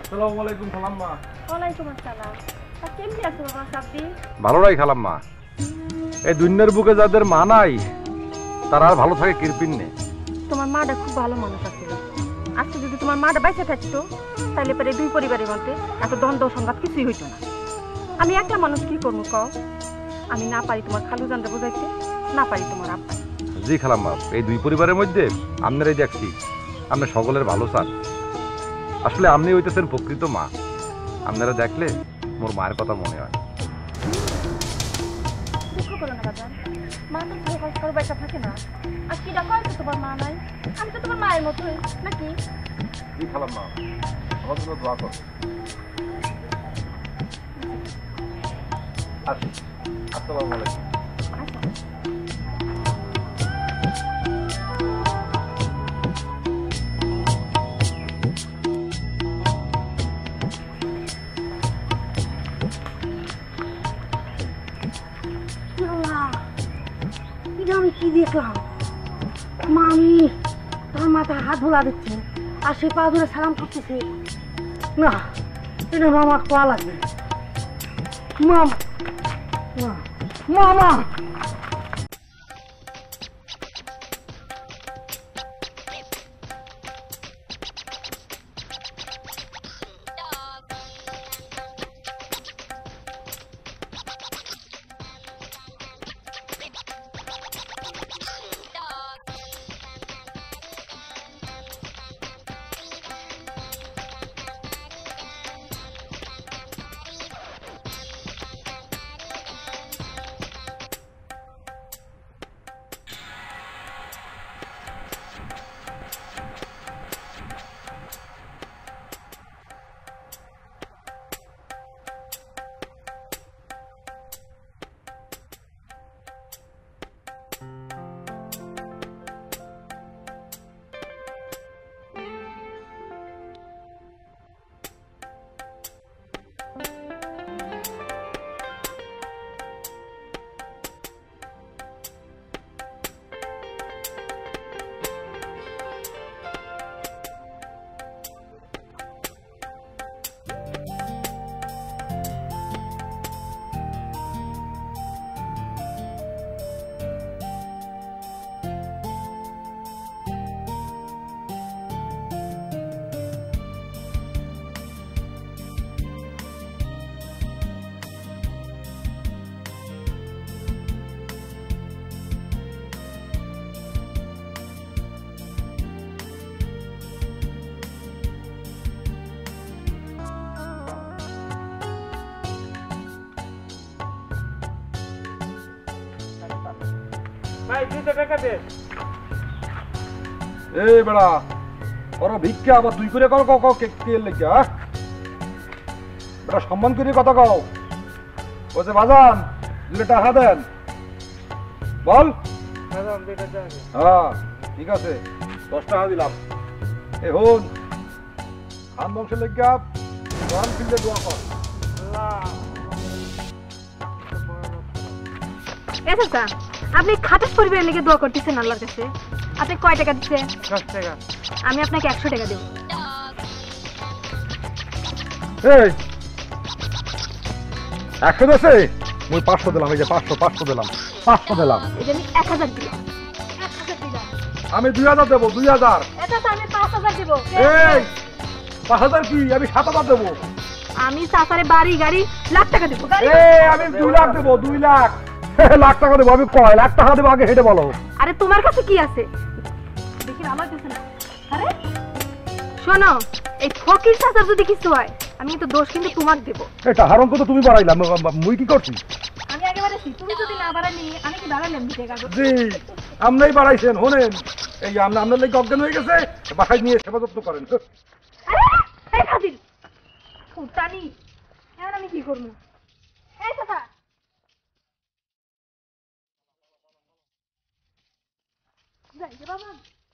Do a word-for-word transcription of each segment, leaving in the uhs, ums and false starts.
আসসালামু আলাইকুম খালাম্মা। ওয়ালাইকুম আসসালাম। তা কেমন আছো বাবা সাব্বি? ভালো নাই খালাম্মা, এই দুনিয়ার বুকে যাদের মা নাই তারা আর ভালো থাকে কিরপিন নেই। তোমার মাটা খুব ভালো মানুষ আছিল। আজকে যদি তোমার মাটা বাইসে থাকতো তাহলে পরে দুই পরিবারের মধ্যে এত দ্বন্দ্ব সংঘাত কিছুই হইতো না। আমি একলা মানুষ কি করবো কও? আমি না পারি তোমার খালু জানতে বোঝাইতে, না পারি তোমার আব্বা। জি খালাম্মা, এই দুই পরিবারের মধ্যে আপনারাই দেখছি আপনি সকলের ভালো চান। আসলে আপনি হইতেছেন প্রকৃত মা। আপনারা দেখলে মোর মায়ের কথা মনে হয়। দুঃখ করো না বাজান, মা তো সকাল সকাল বাইসা থাকে না। আর কি ডাকা হয়তো তোমার মা নাই, আমি তো তোমার মায়ের মতোই নাকি? জি খালাম্মা, আমার জন্য দোয়া করো। আসি, আসসালামু আলাইকুম। আমি কি দেখলাম? মামি তার মাথায় হাত ভোলা দিচ্ছে আর সে পা ধরে সালাম করতেছে। না, এটা মামার কোয়া লাগবে। মামা মামা এই বেড়া ওরা ভিক্ষা আবার দুই করে কও কও কে কে লেগে হ্যাঁ বেটা সম্মান করে কথা কও। ও যে বাজান দুটো টাকা দেন বল। হ্যাঁ ঠিক আছে, দশ টাকা দিলাম। এ হন খান বংশের লেগে গান ফিল্ডে দোয়া কর। আপনি খাটাস পরিবারের লেগে দোয়া করতেছেন আল্লাহর কাছে। আপনি কয় টাকা দিচ্ছেন? দশ টাকা। আমি আপনাকে একশো টাকা দেব। এই একশো দেশে মুই পাঁচশো দিলাম। এই যে পাঁচশো পাঁচশো দিলাম পাঁচশো দিলাম। এটা আমি এক হাজার দিলাম। এক হাজার দিলাম। আমি দুই হাজার দেবো। দুই হাজার। এটা তো আমি পাঁচ হাজার দেবো। এই পাঁচ হাজার কি আমি সাত হাজার দেবো। আমি সাসারে বাড়ি গাড়ি লাখ টাকা দেবো। এই আমি দুই লাখ দেবো। দুই লাখ লাখ টাকা দেবো। আমি কয় লাখ টাকা দেবো আগে হেঁটে বলো। আরে তোমার কাছে কি আছে দেখি আমার কাছে না। আরে শোনো, এই ফকির চাচার যদি কিছু হয় আমি তো দোষ কিন্তু তোমার দেব। এটা হারন তো তুমি বাড়াইলাম, মুই কি করছি? আমি আগে বাড়াইছি, তুমি যদি না বাড়াইনি আমি কি বাড়াইলাম? দিতে কাগজ জি আমরাই বাড়াইছেন। হোনেন এই আমরা আপনার লেগে অজ্ঞান হয়ে গেছে, বাসায় নিয়ে সেবা যত্ন করেন। এই ফাজিল ফুটানি, এখন আমি কি করবো? এই চাচা যাই যে বাবা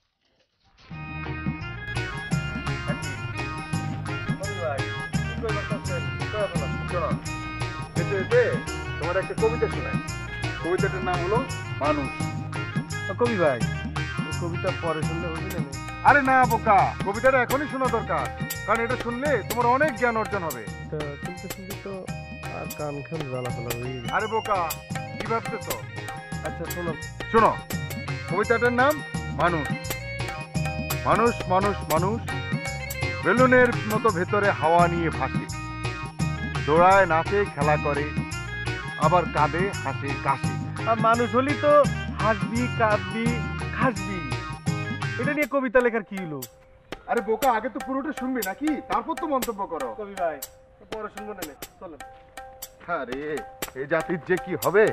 তোমার একটা কবিতা শোনায়। কবিতাটার নাম হলো মানুষ। কবি ভাই কবিতা পরে শুনলে হবে না? আরে না বোকা, কবিতাটা এখনই শোনা দরকার, কারণ এটা শুনলে তোমার অনেক জ্ঞান অর্জন হবে। শুনতে শুনতে তো আর কান খান জ্বালা ফেলা হয়ে গেছে। আরে বোকা, কি ভাবতেছ? আচ্ছা শোনো শোনো, কবিতাটার নাম মানুষ। মানুষ মানুষ মানুষ বেলুনের মতো ভেতরে হাওয়া নিয়ে ভাসে, দৌড়ায় নাচে খেলা করে, আবার কাঁদে হাসে কাশে। আর মানুষ হলি তো হাসবি কাঁদবি খাসবি, এটা নিয়ে কবিতা লেখার কি হলো? আরে বোকা, আগে তো পুরোটা শুনবি নাকি, তারপর তো মন্তব্য করো। কবি ভাই পরে শুনবো না, চলো। আরে এই জাতির যে কি হবে।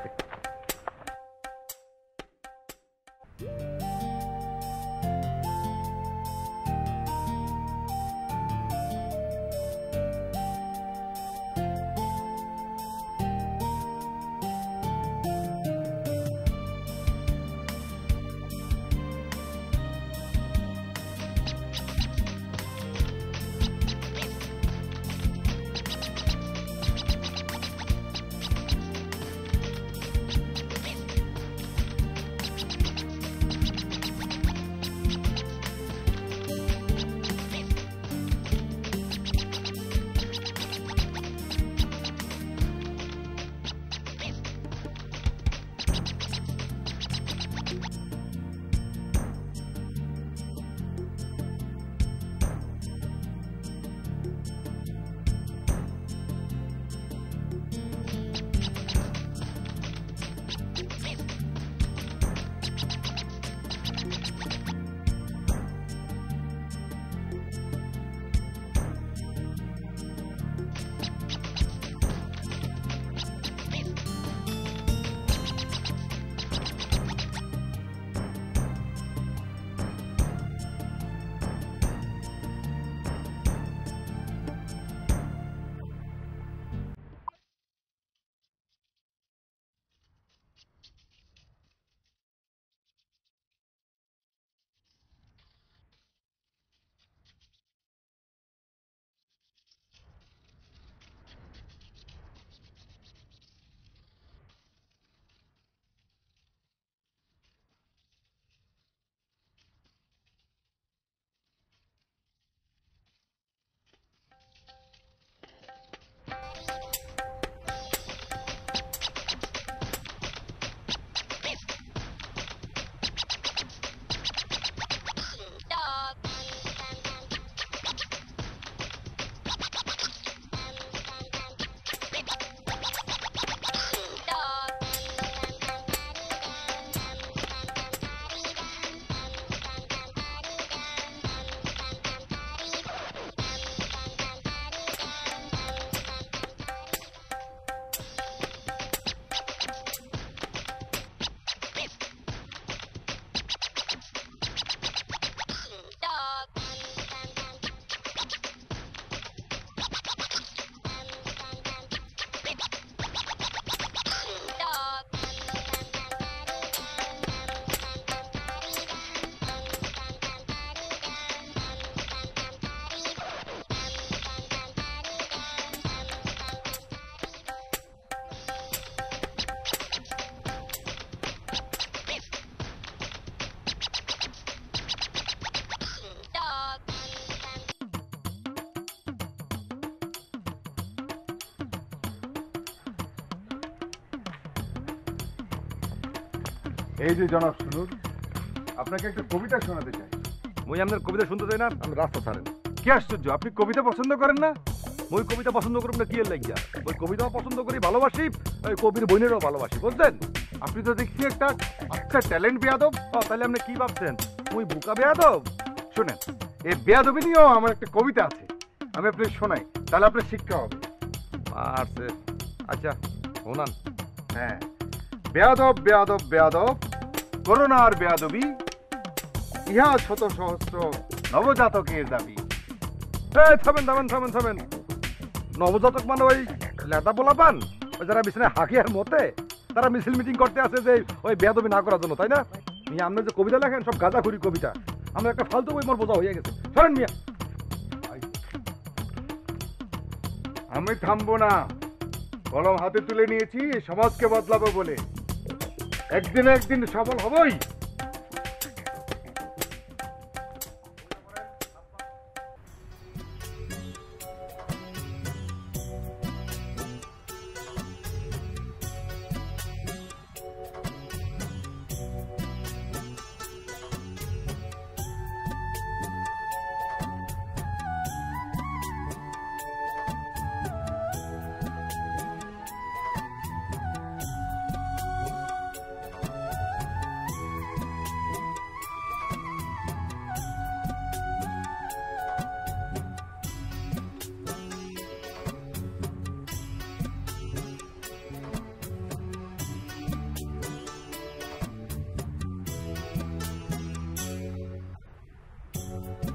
এই যে জনাব শুনুন, আপনাকে একটা কবিতা শোনাতে চাই। মই আপনার কবিতা শুনতে চাই না, আমি রাস্তা ছাড়েন। কি আশ্চর্য, আপনি কবিতা পছন্দ করেন না? মই কবিতা পছন্দ করব না কি এর লাগিয়া? ওই কবিতাও পছন্দ করি, ভালোবাসি, ওই কবির বইনেরও ভালোবাসি, বুঝলেন? আপনি তো দেখছি একটা আচ্ছা ট্যালেন্ট বেয়াদব। ও তাহলে আপনি কি ভাবছেন মই বুকা বেয়াদব? শুনেন, এই বেয়াদবি নিয়েও আমার একটা কবিতা আছে, আমি আপনাকে শোনাই, তাহলে আপনার শিক্ষা হবে। আচ্ছা আচ্ছা শোনান। হ্যাঁ, বেয়াদব বেয়াদব বেয়াদব করোনার বেয়াদবি, ইহা শত সহস্র নবজাতকের দাবি। এই থামেন থামেন থামেন থামেন। নবজাতক মানে ওই লেদা বলা পান, ওই যারা বিছানায় হাঁকি আর মতে, তারা মিছিল মিটিং করতে আসে যে ওই বেয়াদবি না করার জন্য, তাই না? মিয়া আপনি যে কবিতা লেখেন সব গাঁজাখুরি কবিতা, আমরা একটা ফালতু বই মোর বোঝা হয়ে গেছে। সরেন মিয়া। আমি থামবো না, কলম হাতে তুলে নিয়েছি সমাজকে বদলাবো বলে, একদিন একদিন সফল হবই।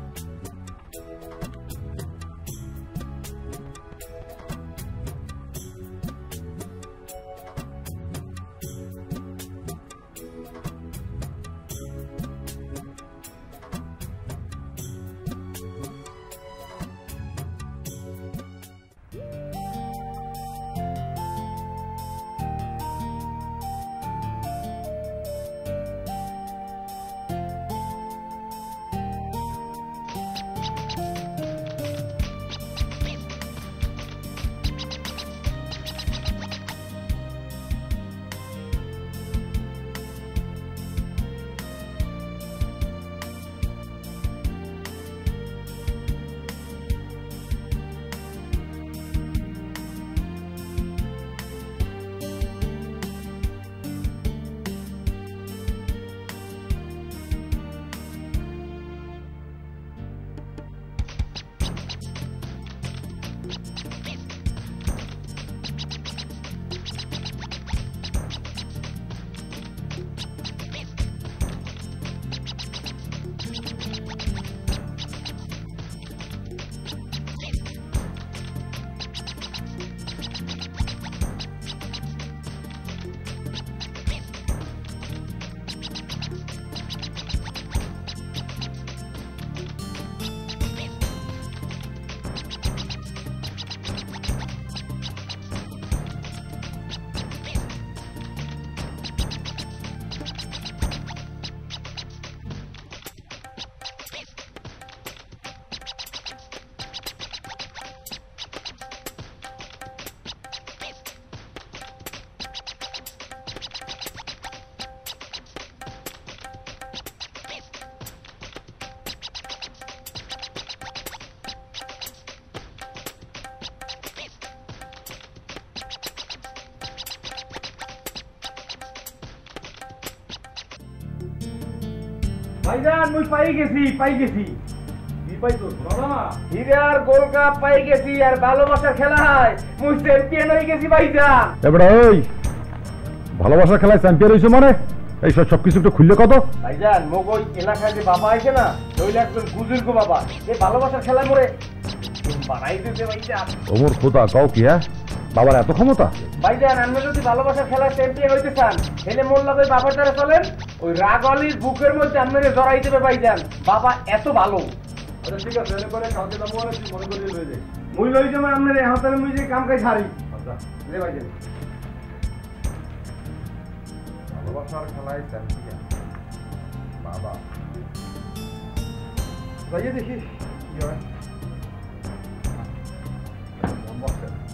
ভাইজান মুই পাই গেছি পাই গেছি কি পাইছো বাবা? হিরার গোল্ড কাপ পাই গেছি আর ভালোবাসার খেলা হয় মুই চ্যাম্পিয়ন হয়ে গেছি ভাইজান। এবারে ওই ভালোবাসার খেলায় চ্যাম্পিয়ন হইছো মানে এই সব সবকিছু একটু খুললে কত? ভাইজান মোক ওই এলাকায় যে বাবা আছে না ওইটা একজন বুজুর্গ বাবা এই ভালোবাসার খেলায় মরে বানাই দিতে ভাইজান। ওমর খোদা কাও কি হ্যাঁ বাবার এত ক্ষমতা? ভাইজান আপনি যদি ভালোবাসার খেলায় চ্যাম্পিয়ন হইতে চান তাহলে মোল্লা ভাই বাবার দ্বারা চলেন ওই রাগ আলীর বুকের মধ্যে আপনারে জড়াই দেবে ভাইজান। বাবা এত ভালো। আচ্ছা ঠিক আছে এনে করে কালকে যাবো আর তুই মনে করিয়ে লয়ে যাই। মুই লই যাবো আপনারে হাতের মুই যে কাম কাজ ছাড়ি। আচ্ছা রে ভাইজান ভালোবাসার খেলায় চ্যাম্পিয়ন বাবা যাইয়ে দেখি কি হয়।